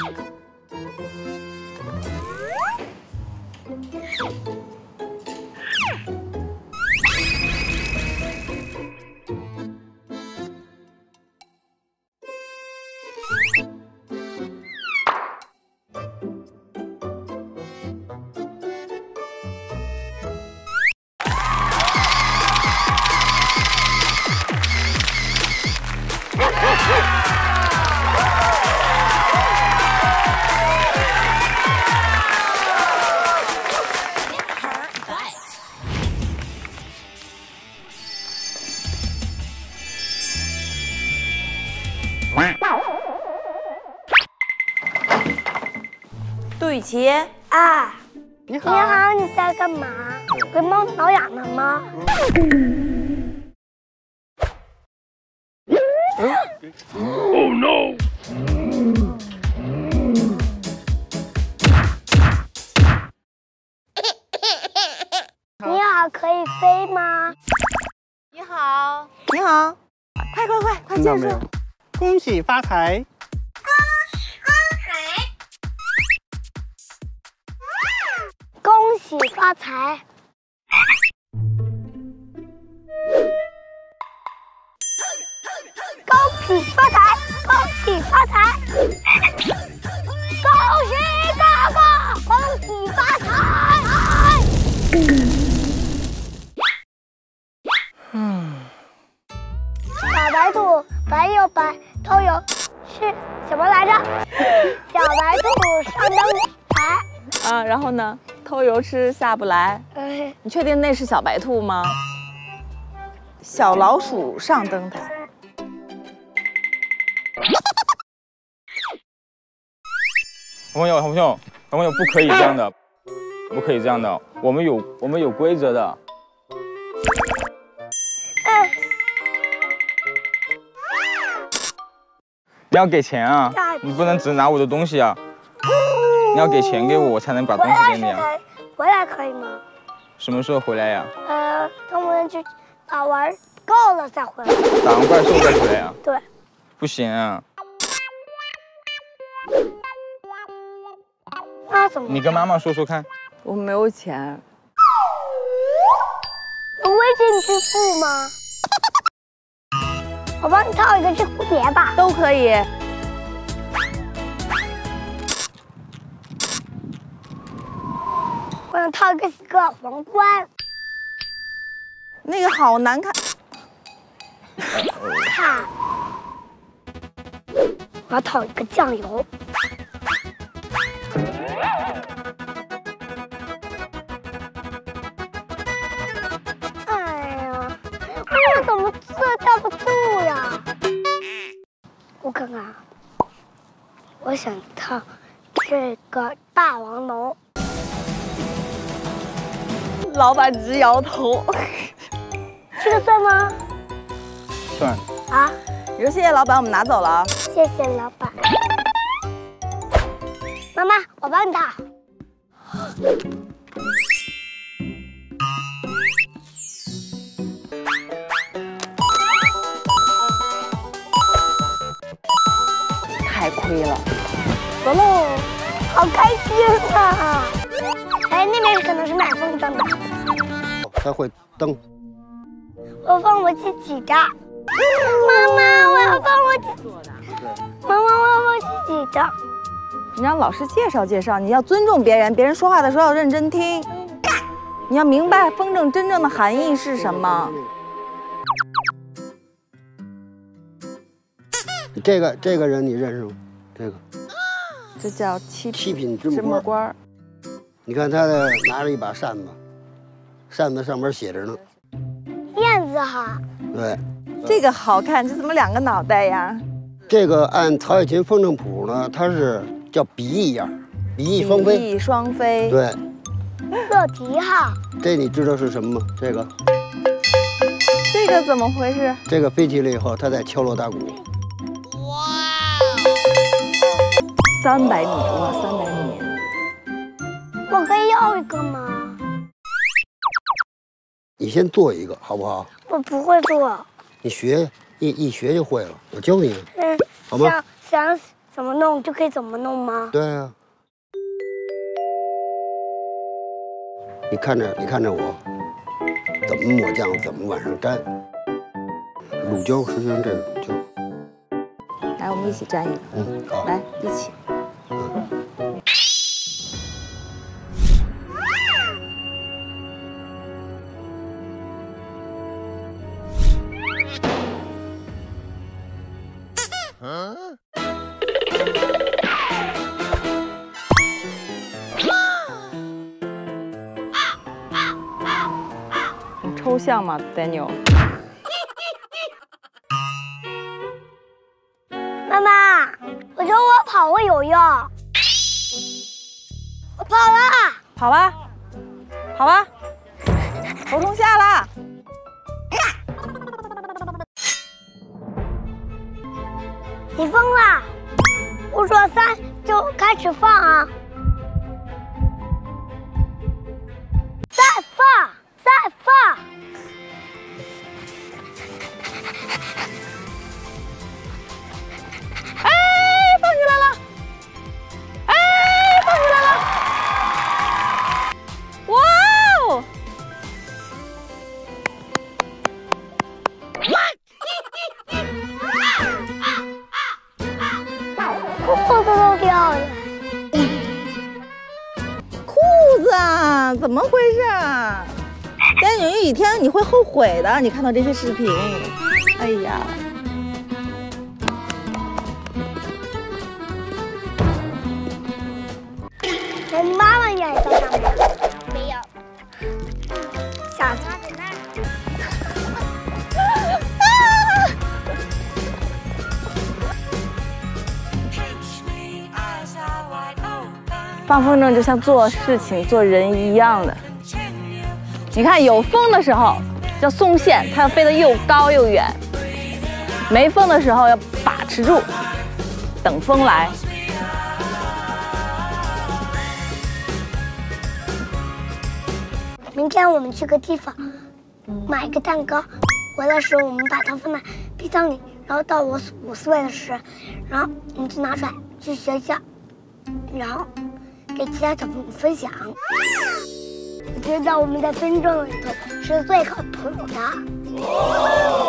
杜雨琪啊， 你好， 你好，你在干嘛？给猫挠痒了吗？ Oh no！ 你好，可以飞吗？ 你好，你好，快介绍。 恭喜发财！ 恭喜发财！恭喜发财！恭喜发财！恭喜哥哥！恭喜发财！小白兔白又白，头有是什么来着？小白兔上灯台。 啊，然后呢？偷油吃下不来。你确定那是小白兔吗？小老鼠上灯台。 小朋友，不可以这样的，不可以这样的，我们有规则的。你要给钱啊！你不能只拿我的东西啊！你要给钱给我，我才能把东西给你啊！ 回来可以吗？ 什么时候回来呀？ 等我们去打完够了再回来。 打完怪兽再回来呀？ 对。 不行啊！ 那怎么？ 你跟妈妈说说看。 我没有钱。 有微信支付吗？我帮你套一个这蝴蝶吧。 都可以。 我想套一个皇冠。 那个好难看。 看，我要套一个酱油。哎呀，我怎么架不住呀？我看看啊，我想套这个霸王龙。 老板直摇头。 这个算吗？ 算。 啊？ 你说谢谢老板，我们拿走了啊。 谢谢老板。妈妈，我帮你套。 太亏了。 走喽，好开心啊！哎，那边可能是买风筝的。 它会蹬。 我放我自己的。妈妈，我要放我自己的。妈妈，我要放自己的。 你让老师介绍介绍，你要尊重别人，别人说话的时候要认真听。你要明白风筝真正的含义是什么。 这个人你认识吗？这个。 这叫七品芝麻官。 你看他拿着一把扇子，扇子上面写着呢。 燕子哈。 对。 这个好看，这怎么两个脑袋呀？ 这个按曹雪芹风筝谱呢，它是叫比翼样，比翼双飞。 比翼双飞。 对。 乐迪哈。 这你知道是什么吗？这个怎么回事？ 这个飞起来以后，它在敲锣打鼓。 哇！300米，哇，300米。 我可以要一个吗？ 你先做一个，好不好？ 我不会做。 你学一学就会了，我教你。好吗？ 怎么弄就可以怎么弄吗？ 对啊。你看着我，怎么抹酱，怎么往上粘。乳胶实行这个就。 来，我们一起粘一个。 好。 来，一起。很抽象嘛 ，Daniel。 妈妈，我觉得我跑会有用。我跑了。 跑吧，跑吧，头冲下啦！ 你疯了！我说3就开始放啊！再放，再放！ 哎，放起来了！哎，放起来了！哇哦！ 裤子都掉了。 裤子啊，怎么回事啊？但有一天你会后悔的。你看到这些视频，哎呀， 妈妈也在上面。没有。下次。 放风筝就像做事情、做人一样的。你看，有风的时候叫松线，它要飞得又高又远；没风的时候要把持住，等风来。 明天我们去个地方，买一个蛋糕，回来时候我们把它放在冰箱里，然后到我5岁的时候，然后我们就拿出来去学校，然后给其他小朋友分享。我觉得我们在风筝里头是最靠谱的。